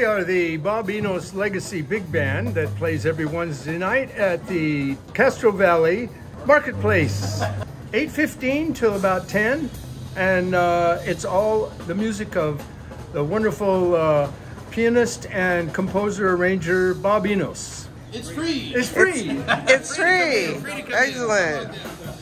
We are the Bob Enos Legacy Big Band that plays every Wednesday night at the Castro Valley Marketplace, 8:15 till about 10, and it's all the music of the wonderful pianist and composer arranger Bob Enos. It's free. It's free. It's free. Excellent.